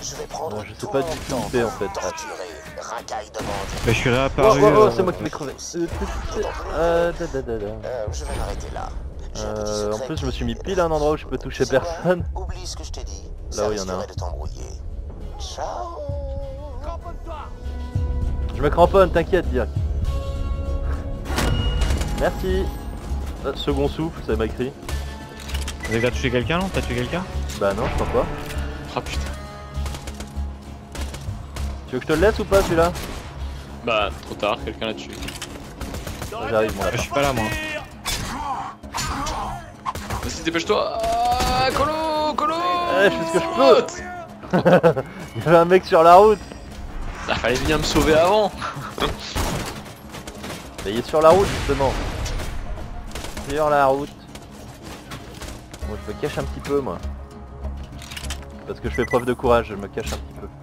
Je vais prendre je sais pas du tout où t'es en fait. racaille de bandit. Bah, je suis réapparu. Oh, c'est moi qui m'ai crevé. Je vais m'arrêter là. En plus, je me suis mis pile à un endroit où je peux toucher personne. Oublie ce que je t'ai dit. Là où il y en a un. De t'embrouiller. Ciao. Je me cramponne, t'inquiète, direct. Merci. Second souffle, ça m'a écrit. T'as tué quelqu'un, non? T'as tué quelqu'un? Bah non, je crois pas. Ah putain. Tu veux que je te le laisse ou pas celui-là? Bah, trop tard, quelqu'un l'a tué. J'arrive, mon Je lapin. suis pas là, moi. Vas-y, dépêche-toi. Ah, Colo. Je fais ce que je peux. Il y avait un mec sur la route. Ah, fallait venir me sauver avant. Mais il est sur la route justement. Sur la route. Moi je me cache un petit peu moi. Parce que je fais preuve de courage, je me cache un petit peu.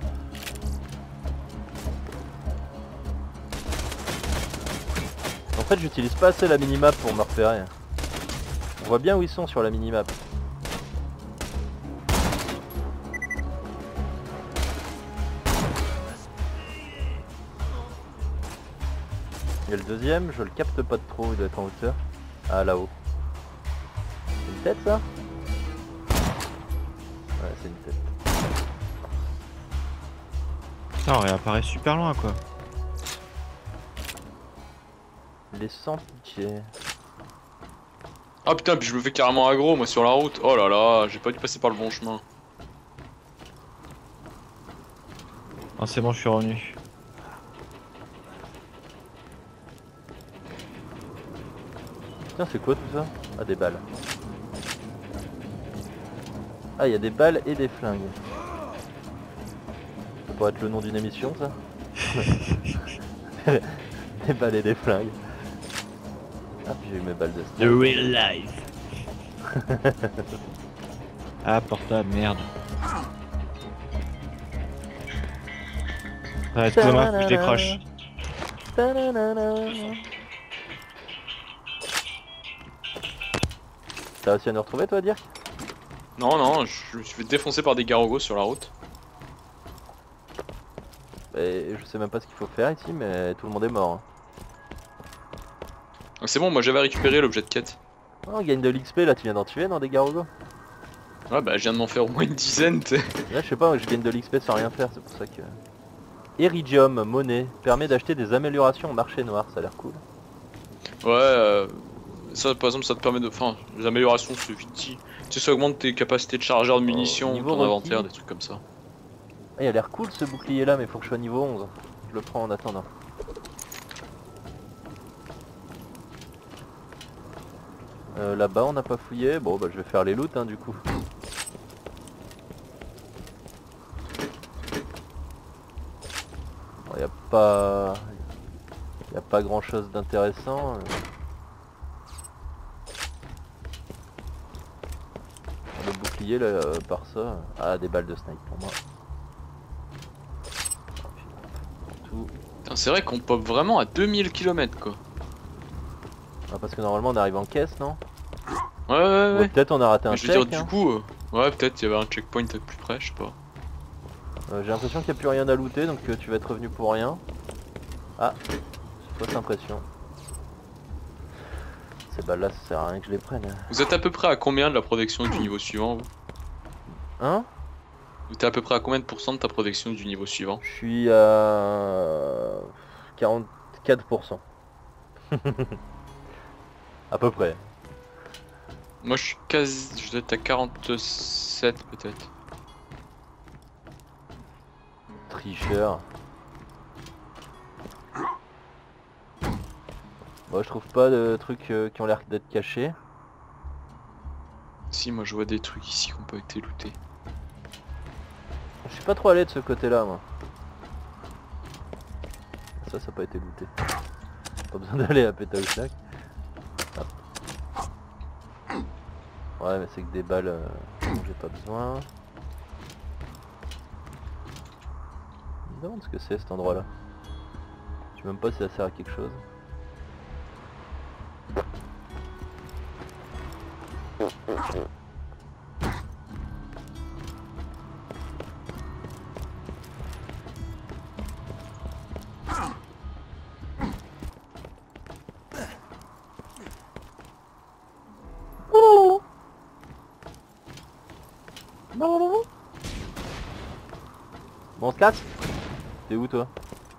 En fait j'utilise pas assez la minimap pour me repérer. On voit bien où ils sont sur la minimap. Il y a le deuxième, je le capte pas de trop, il doit être en hauteur. Ah là-haut. C'est une tête ça? Ouais c'est une tête. Putain, on réapparaît super loin, quoi. Les sans pitié. Ah putain, puis je me fais carrément aggro moi sur la route. Oh là là, j'ai pas dû passer par le bon chemin. Ah, c'est bon, je suis revenu. Putain c'est quoi tout ça? Ah des balles. Ah il y a des balles et des flingues. Ça pourrait être le nom d'une émission ça? Des balles et des flingues. Ah puis j'ai eu mes balles de The real life. Ah, portable, merde. Ah, excusez-moi, faut que je décroche. T'as réussi à nous retrouver toi Dirk? Non, non, je me suis fait défoncer par des garogos sur la route. Et je sais même pas ce qu'il faut faire ici mais tout le monde est mort. Hein. Ah, c'est bon, moi j'avais récupéré l'objet de quête. Oh, on gagne de l'XP là, tu viens d'en tuer dans des garogos? Ouais, bah je viens de m'en faire au moins une dizaine, t'sais. Là je sais pas, je gagne de l'XP sans rien faire, c'est pour ça que... Iridium, monnaie, permet d'acheter des améliorations au marché noir, ça a l'air cool. Ouais, ça par exemple ça te permet de... Enfin, les améliorations c'est vite dit. Tu sais, ça augmente tes capacités de chargeur de munitions, niveau ton requis. inventaire, des trucs comme ça. Ah, il a l'air cool ce bouclier là, mais faut que je sois niveau 11. Je le prends en attendant. Là-bas on n'a pas fouillé, bon bah je vais faire les loots hein, du coup. Bon, y a pas grand chose d'intéressant. Le bouclier là, par ça. Ah des balles de snipe pour moi. C'est vrai qu'on pop vraiment à 2000 km quoi. Ah, parce que normalement on arrive en caisse non? Ouais. Peut-être on a raté un Mais check. je veux dire, hein. du coup, ouais, peut-être il y avait un checkpoint plus près, je sais pas. J'ai l'impression qu'il n'y a plus rien à looter donc tu vas être revenu pour rien. Ah, fausse impression. Ces balles là ça sert à rien que je les prenne. Vous êtes à peu près à combien de la protection du niveau suivant vous? Hein? Vous êtes à peu près à combien de pourcents de ta protection du niveau suivant? Je suis à 44%. À peu près. Moi je suis quasi... je dois être à 47 peut-être. Tricheur. Bon, je trouve pas de trucs qui ont l'air d'être cachés. Si, moi je vois des trucs ici qui ont pas été lootés. Je suis pas trop allé de ce côté là moi. Ça a pas été looté. Pas besoin d'aller à Pétaouchlac. Ouais mais c'est que des balles dont j'ai pas besoin. Je me demande ce que c'est cet endroit là. Je sais même pas si ça sert à quelque chose. Bon, on se casse. T'es où toi?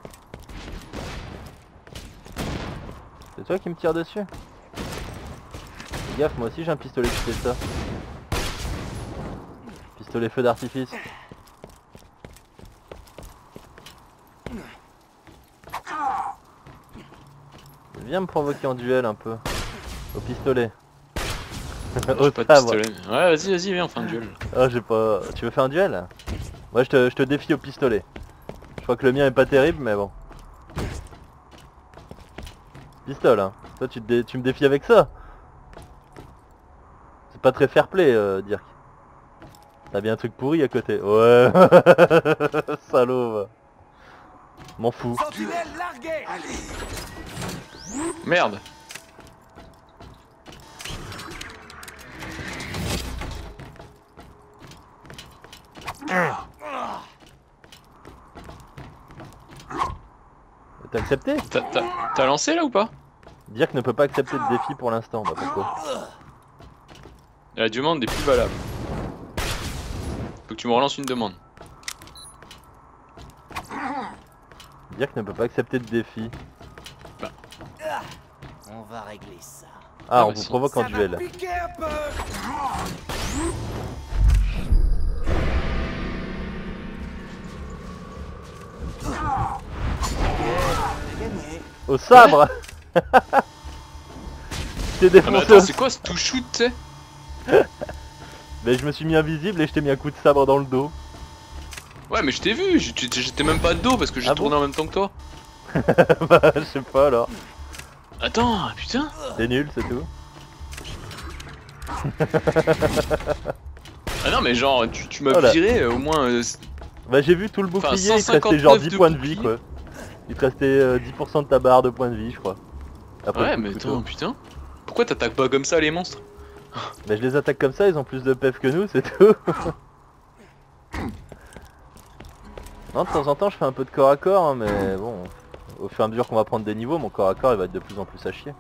C'est toi qui me tire dessus? Fais gaffe, moi aussi j'ai un pistolet qui fait ça. Pistolet feu d'artifice. Viens me provoquer en duel un peu. Au pistolet. Au Pas de sabre. pistolet. Ouais, vas-y, viens, on fait un duel. Oh, j'ai pas... Tu veux faire un duel? Ouais, je te défie au pistolet. Je crois que le mien est pas terrible, mais bon. Pistole, hein. Toi, tu me défies avec ça? C'est pas très fair play, Dirk. T'as bien un truc pourri à côté. Ouais. Salaud, va. M'en fous. Sentinelle larguée. Merde. T'as accepté? T'as lancé là ou pas? Dirk ne peut pas accepter de défi pour l'instant, bah pourquoi? Il y a la demande des plus valables. Faut que tu me relances une demande. Dirk ne peut pas accepter de défi. On va régler ça. Ah, on bah vous si. provoque en duel. Piquez un peu. Au sabre. Je t'ai Ah mais défoncé attends, au... c'est quoi ce tout shoot, tu sais? Mais je me suis mis invisible et je t'ai mis un coup de sabre dans le dos. Ouais, mais je t'ai vu, j'étais même pas de dos parce que j'ai Ah tourné en même temps que toi. Bah, je sais pas alors. Attends, putain. C'est nul, c'est tout. Ah non, mais genre, tu m'as Oh là. viré au moins. Bah j'ai vu tout le Enfin, bouclier, il te restait genre 159 10 de points de bouclier. vie quoi. Il te restait 10% de ta barre de points de vie je crois. Après Ouais, le coup mais de attends, couteau. putain. Pourquoi t'attaques pas comme ça les monstres? Bah je les attaque comme ça, ils ont plus de pef que nous, c'est tout. Non, de temps en temps je fais un peu de corps à corps, hein, mais bon, au fur et à mesure qu'on va prendre des niveaux, mon corps à corps il va être de plus en plus à chier.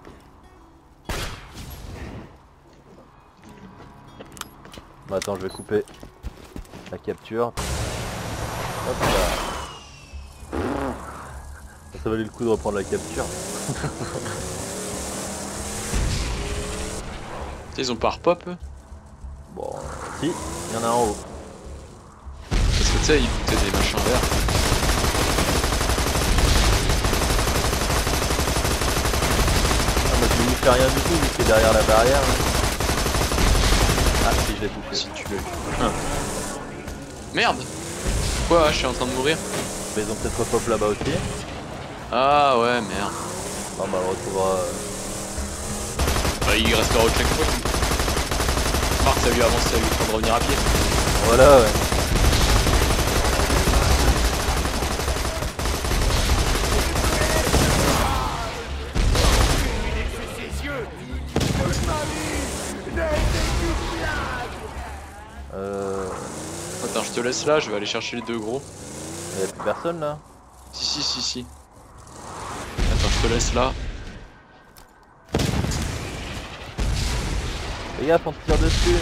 Bah attends, je vais couper la capture. Hop là. Ça valait le coup de reprendre la capture. Ils ont pas repop eux? Bon, si, il y en a en haut. Parce que tu sais, ils foutaient des machins verts. Ah bah tu lui fais rien du tout vu qu'il est derrière la barrière. Ah si, je l'ai touché. Si tu veux. Ah. Merde! Quoi? Je suis en train de mourir? Mais ils ont peut-être repop là-bas aussi. Ah ouais, merde. Bon bah on retrouvera... Bah, il restera au checkpoint. Marc, ça lui avance, ça lui fera de revenir à pied. Voilà ouais. Attends, je te laisse là, je vais aller chercher les deux gros. Y'a plus personne là. Si. Attends, je te laisse là. Les gars, on te tire dessus.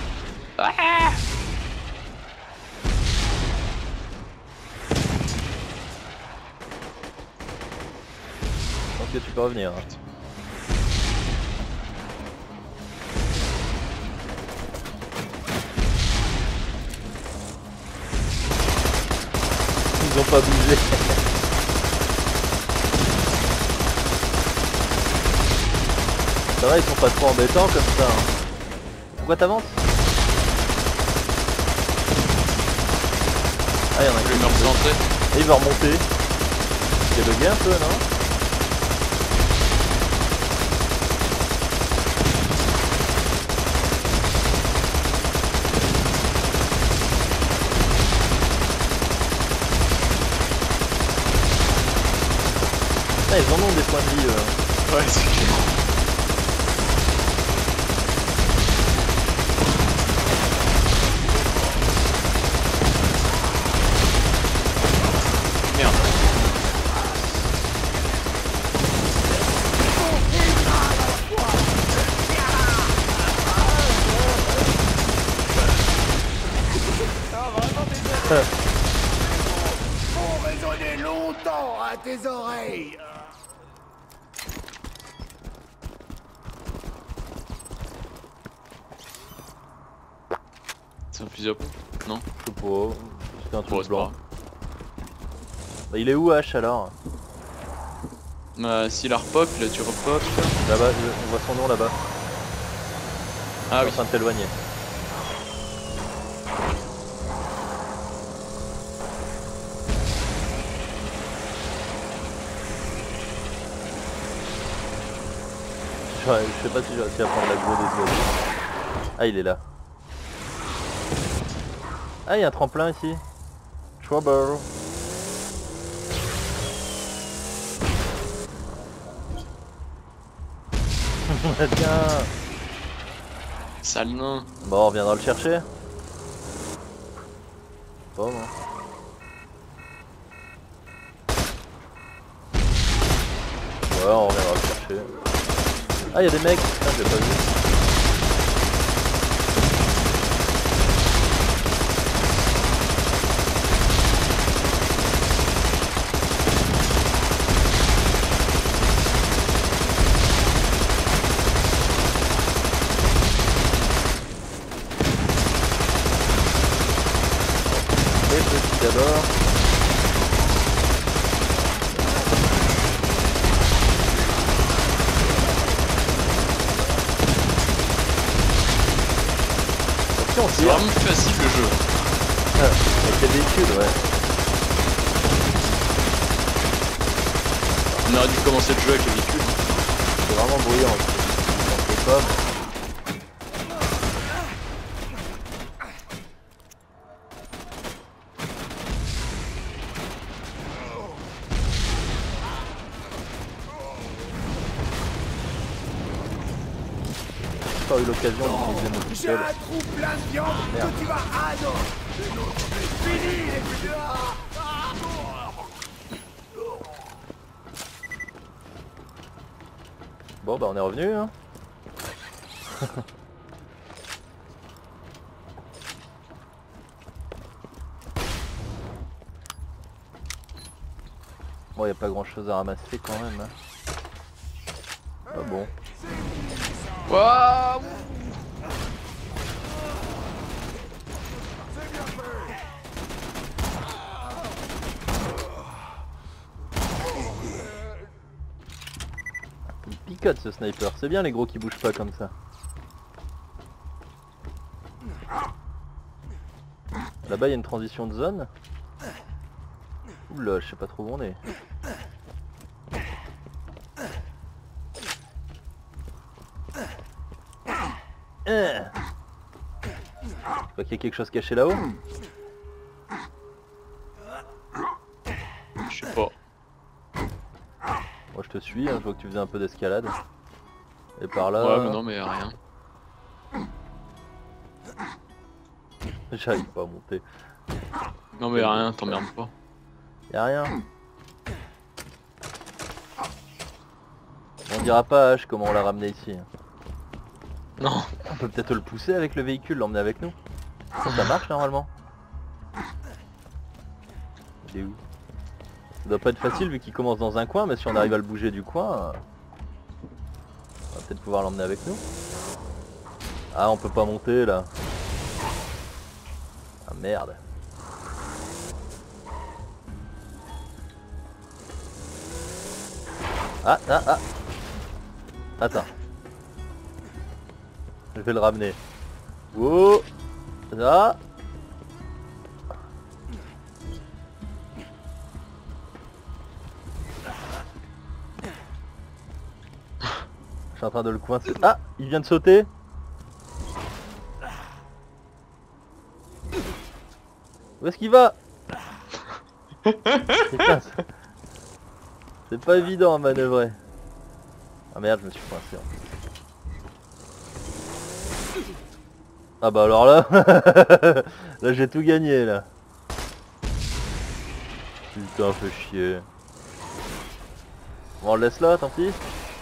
Je pense que tu peux revenir. Hein. Ils ont pas bougé. Ça va, ils sont pas trop embêtants comme ça. Hein. Pourquoi t'avances? Ah, y'en a Je vais qui me recentrer. Et il va remonter. C'est bugué un peu, non? Ah, ils en ont des points de vie. Ouais, c'est clair. Merde. longtemps à tes oreilles. C'est un fusil à pompe? Non? Je sais pas, c'était un Bon, truc c'est pas blanc. grave. Bah, il est où H alors? Bah, s'il a repop, il a dû repop. Là-bas, on voit son nom là-bas. Ah Il est oui. en train de t'éloigner. Je sais pas si j'ai réussi à prendre l'aggro des oiseaux. Ah, il est là. Ah, il y a un tremplin ici. Trouble. Tiens. Sale nain. Bon, on reviendra le chercher. Bon, non. Ouais, on reviendra le chercher. Ah, il y a des mecs. Putain, je l'ai pas vu. Les petits d'abord. Attention, C'est vraiment plus facile le jeu. avec les véhicules, ouais. On aurait dû commencer le jeu avec les véhicules. C'est vraiment bruyant. On sait pas. Mais... J'ai pas eu l'occasion d'utiliser mon J'ai pistolet. un trou plein de viande Merde. que tu vas adorer. C'est notre fini les plus Bon bah on est revenu hein. Bon y a pas grand chose à ramasser quand même hein. Ah bon. Waouh. Il picote ce sniper, c'est bien les gros qui bougent pas comme ça. Là-bas il y a une transition de zone. Oula, je sais pas trop où on est. Je crois qu'il y a quelque chose caché là-haut. Je sais pas. Moi je te suis, hein, je vois que tu faisais un peu d'escalade. Et par là... Ouais, mais non, mais y a rien. J'arrive pas à monter. Non, mais y a rien, t'emmerdes pas. Y'a rien. On dira pas à H comment on l'a ramené ici. Non. On peut peut-être le pousser avec le véhicule, l'emmener avec nous. Ça marche normalement. Il est où? Ça doit pas être facile vu qu'il commence dans un coin, mais si on arrive à le bouger du coin, on va peut-être pouvoir l'emmener avec nous. Ah, on peut pas monter là. Ah merde. Ah, ah, ah. Attends. Je vais le ramener. Oh, là. Je suis en train de le coincer. Ah, il vient de sauter. Où est-ce qu'il va? Putain, c'est pas évident à manœuvrer. Ah merde, je me suis coincé. En fait. Ah bah alors là, là j'ai tout gagné là. Putain, fait chier. Bon, on le laisse là, tant pis.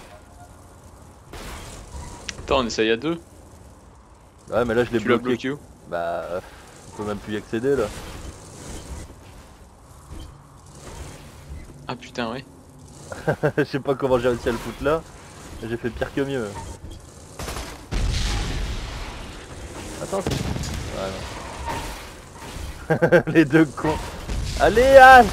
Attends, on essaye à deux. Ouais, mais là je l'ai Tu l'as bloqué. bloqué où? Bah, on peut même plus y accéder là. Ah putain, ouais. Je sais pas comment j'ai réussi à le foutre là. J'ai fait pire que mieux. Attends, c'est... Ouais, non. Les deux cons. Allez, Ash!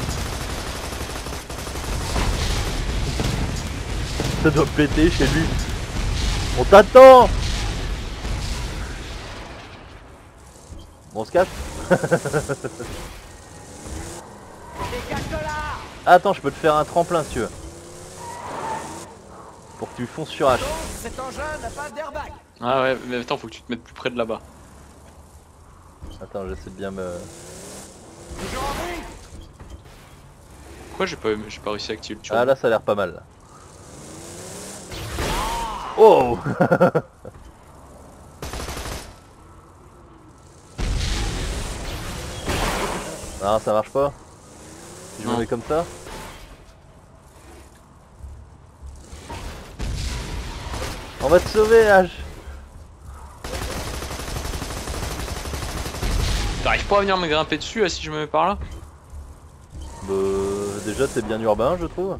Ça doit péter chez lui. On t'attend! Bon, on se casse? Attends, je peux te faire un tremplin si tu veux. Pour que tu fonces sur H. Cet engin n'a pas d'airbag. Ah ouais, mais attends, faut que tu te mettes plus près de là-bas. Attends, j'essaie de bien me... Toujours en vie. Pourquoi j'ai pas réussi à activer le turbo? Ah là, ça a l'air pas mal. Là. Oh! Non, ça marche pas. Je me Non. mets comme ça. On va te sauver, H. T'arrives pas à venir me grimper dessus là, si je me mets par là? Déjà, c'est bien urbain, je trouve.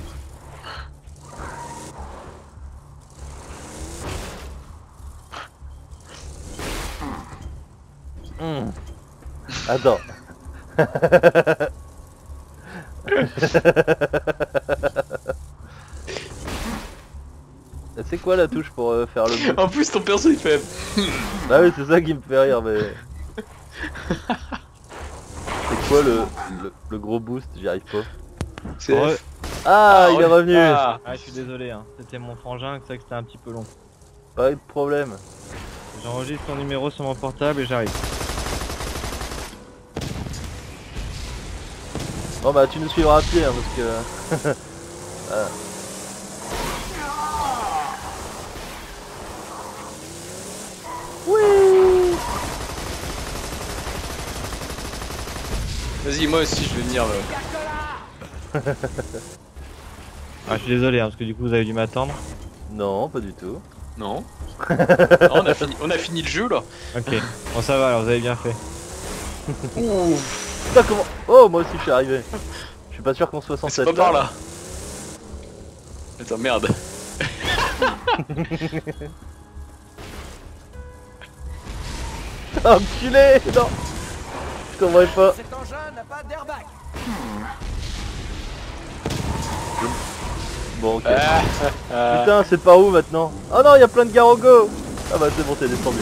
Attends. C'est quoi la touche pour faire le boost? En plus, ton perso il fait. Bah oui, c'est ça qui me fait rire, mais... C'est quoi le gros boost? J'y arrive pas. C'est Ouais. F. Ah, il est ouais. revenu. Ah. Ah, je suis désolé, hein. C'était mon frangin, c'est ça que c'était un petit peu long. Pas de problème. J'enregistre ton numéro sur mon portable et j'arrive. Bon bah tu nous suivras à pied hein, parce que... Voilà. Oui. Vas-y, moi aussi je vais venir. Ah, je suis désolé, hein, parce que du coup vous avez dû m'attendre. Non, pas du tout. Non. Non, on a fini le jeu là. Ok, bon ça va alors, vous avez bien fait. Putain comment... Oh moi aussi je suis arrivé. Je suis pas sûr qu'on soit censé C'est être pas par là. Attends, merde. Enculé. Non. Je comprends pas. Cet engin n'a pas d'airbag. Bon ok. Putain c'est par où maintenant? Oh non il y a plein de Garogo. Ah bah c'est bon t'es descendu.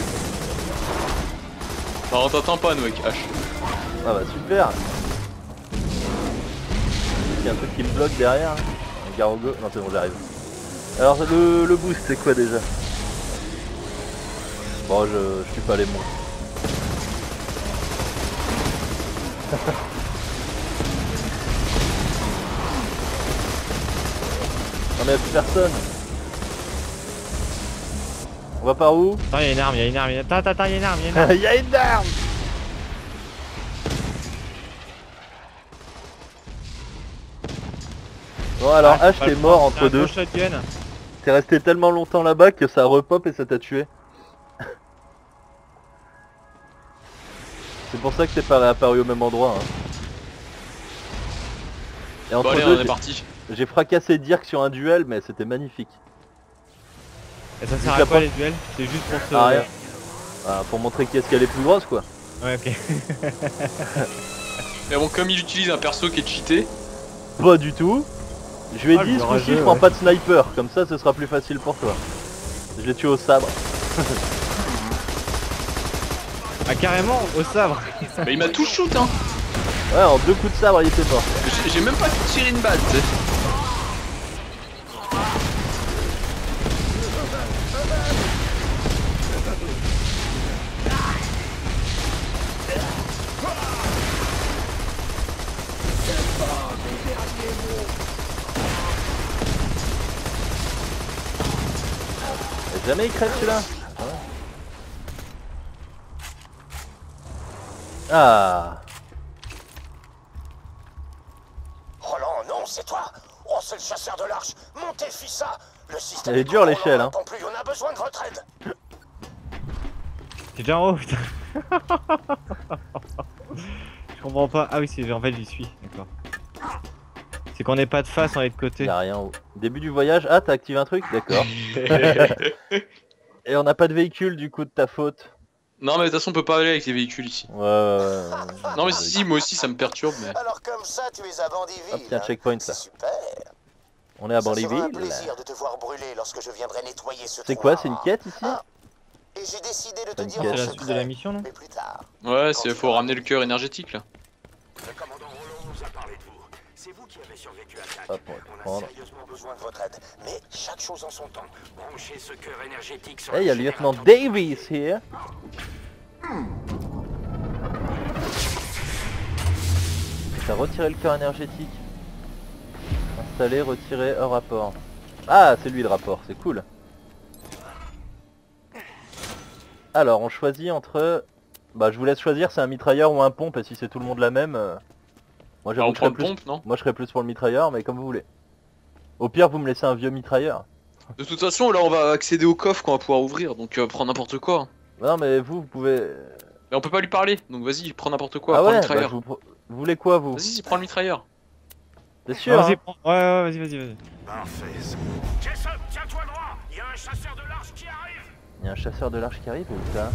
Non, on t'entend pas, nous, avec H. Ah bah super. Il y a un truc qui me bloque derrière. Un Garogo. Non c'est bon j'arrive. Alors le boost c'est quoi déjà? Bon je suis pas les monstres. Non mais y'a plus personne. On va par où? Attends, il y a une arme, il y a une arme, attends, il y a une arme, il y a une arme. Il y a une arme. Bon alors Ah, H t'es mort entre deux. Shotgun. T'es resté tellement longtemps là-bas que ça repop et ça t'a tué. C'est pour ça que t'es pas réapparu au même endroit. Hein. Et Bon, entre allez, deux, on est parti. j'ai fracassé Dirk sur un duel mais c'était magnifique. Et ça Juste sert à la quoi porte. les duels? C'est juste pour se... Ah rien. Ah, pour montrer qui est-ce qu'elle est plus grosse quoi. Ouais, ok. Mais bon, comme il utilise un perso qui est cheaté, Pas du tout. Je lui ai Ah, dit le ce coup-ci rageux, je prends ouais. pas de sniper, comme ça ce sera plus facile pour toi. Je l'ai tué au sabre. Ah, carrément, au sabre. bah, il m'a tout shoot, hein. Ouais en 2 coups de sabre il était mort. J'ai même pas pu tirer une balle, tu sais. Jamais il crève celui-là. Ah. Roland, non, c'est toi. Oh, c'est le chasseur de l'arche. Montez, Fissa. Le système Elle est dure, l'échelle, hein. n'attend plus, on a besoin de votre aide. C'est déjà en haut, putain. Je comprends pas. Ah oui, c'est en fait j'y suis, d'accord. C'est qu'on n'est pas de face, on est de côté. Y'a rien. Début du voyage. Ah, t'as activé un truc? D'accord. Et on n'a pas de véhicule du coup de ta faute. Non mais de toute façon on peut pas aller avec les véhicules ici. Ouais. Non mais si, moi aussi ça me perturbe mais... Alors comme ça, tu es à Bandiville. Hop, tiens, hein. checkpoint C'est là. super. On est à Ça sera un Bandiville. plaisir de te voir brûler lorsque je viendrai nettoyer ce C'est trou quoi? C'est une noir. quête ici? Ah, et j'ai décidé de te Une dire quête. mon C'est la suite de la secret, mission, non? mais plus tard. Ouais, faut ramener le cœur énergétique là. Le commandant Roland nous a parlé de vous. C'est vous qui avez survécu à l'attaque. Hop, on va On a prendre. sérieusement Besoin de votre aide, mais chaque chose en son temps. branchez ce cœur énergétique sur Hey, le y'a le lieutenant générateur. Davies here. T'as retiré le cœur énergétique. Installer, retirer, hors rapport. Ah, c'est lui le rapport, c'est cool. Alors, on choisit entre... Bah, je vous laisse choisir, c'est un mitrailleur ou un pompe, et si c'est tout le monde la même... Moi, Alors j'avoue on que je prend serais le plus... pompe, non? Moi, je serais plus pour le mitrailleur, mais comme vous voulez. Au pire, vous me laissez un vieux mitrailleur. De toute façon là on va accéder au coffre qu'on va pouvoir ouvrir, donc prends n'importe quoi. Non, mais vous pouvez... Mais on peut pas lui parler, donc vas-y, prends n'importe quoi, Ah prends le ouais, mitrailleur. vous voulez quoi, vous? Vas-y, prends le mitrailleur. C'est sûr, Vas-y, hein? prends. Ouais, vas-y. Parfait. Jason, tiens-toi droit. Il y a un chasseur de l'arche qui arrive. Il y a un chasseur de l'arche qui arrive, ou ça?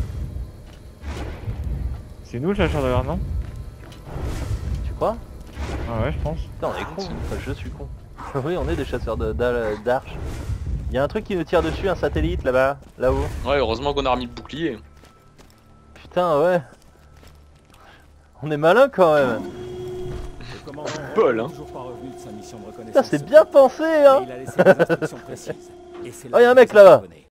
C'est nous le chasseur de l'art, non? Tu crois? Ah ouais, je pense. Putain, on est con, enfin, je suis con. Oui, on est des chasseurs d'arches. Il y a un truc qui nous tire dessus, un satellite là-bas, là-haut. Ouais, heureusement qu'on a remis le bouclier. Putain, ouais. On est malin quand même. Le commandant Bol, hein. n'est toujours pas revenu de sa mission de Putain, reconnaissance. c'est bien pensé, hein. Et il a laissé des instructions précises. Et c'est Oh, y a un mec là-bas.